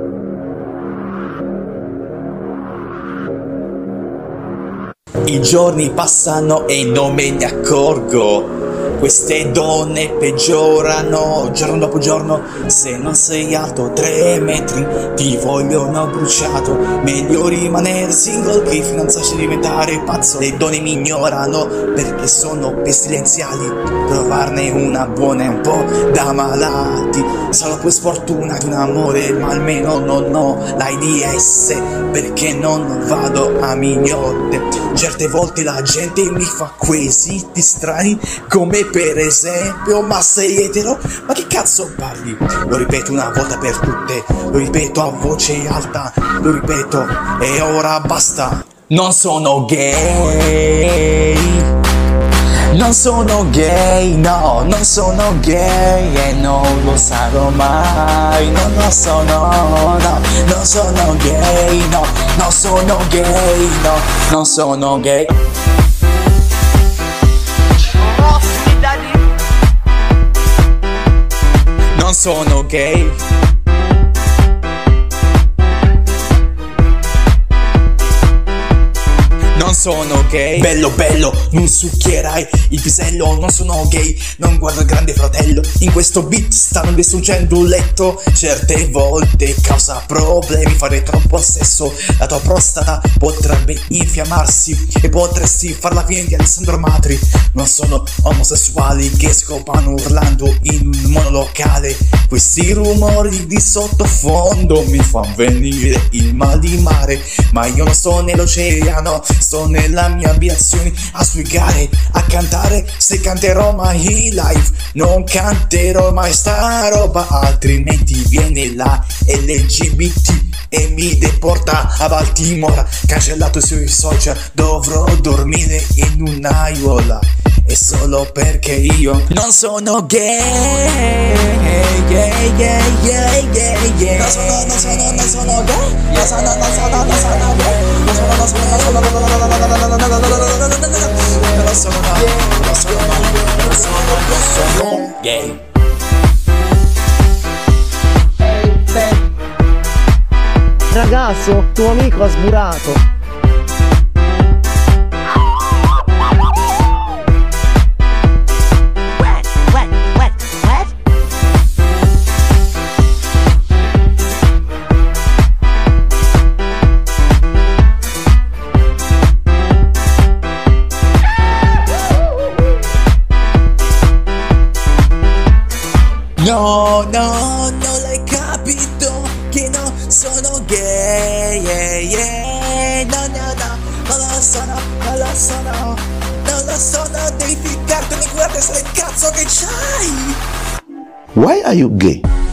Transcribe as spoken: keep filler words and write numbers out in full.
I giorni passano e non me ne accorgo. Queste donne peggiorano giorno dopo giorno. Se non sei alto tre metri ti vogliono bruciato. Meglio rimanere single che finanziarsi a diventare pazzo. Le donne mi ignorano perché sono pestilenziali. Provarne una buona è un po' da malati. Sarò poi sfortuna di un amore, ma almeno non ho l'AIDS, perché non vado a mignotte. Certe volte la gente mi fa quesiti strani, come per esempio: ma sei etero? Ma che cazzo parli? Lo ripeto una volta per tutte, lo ripeto a voce alta, lo ripeto e ora basta. Non sono gay, non sono gay, no, non sono gay e non lo sarò mai. Non lo sono, no, non sono gay, no, non sono gay, no, non sono gay. Non sono gay. Non sono gay. Bello bello, non succhierai il pisello. Non sono gay, non guardo il Grande Fratello. In questo beat stanno distruggendo un letto. Certe volte causa problemi fare troppo sesso. La tua prostata potrebbe infiammarsi e potresti far la fine di Alessandro Matri. Non sono omosessuali che scopano urlando in un monolocale. Questi rumori di sottofondo mi fanno venire il mal di mare. Ma io non sto nell'oceano, sto nella mia abitazione a spiegare, a cantare. Se canterò mai live, non canterò mai sta roba, altrimenti viene la L G B T e mi deporta a Baltimora. Cancellato sui social, dovrò dormire in un'aiuola. E solo perché io non sono gay, gay, gay, gay, gay, gay. Non sono, non sono, non sono gay. Non sono, non sono, non sono gay. Non sono, non sono, non sono, non sono, non sono, non sono gay. Ragazzo, tuo amico ha sburato. No, no, non l'hai capito che non sono gay, yeah, yeah. No, no, no, non lo sono, non lo sono, non lo sono, devi ficcarti in quella testa del cazzo che c'hai. Why are you gay?